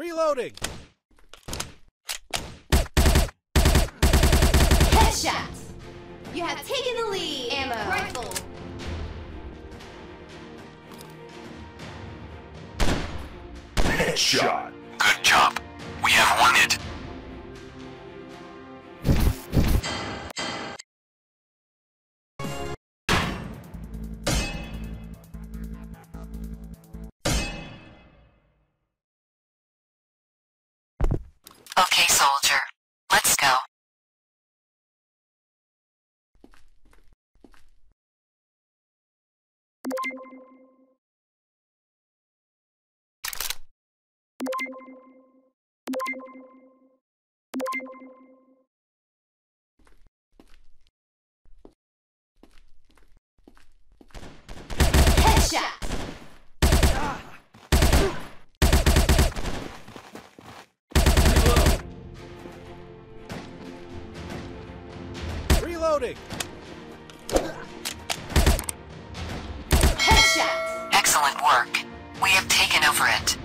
Reloading! Headshot! You have taken the lead! Ammo! Rifle! Headshot! Good job. We have won it. Okay, soldier. Let's go. Headshot! Reloading! Headshot! Excellent work. We have taken over it.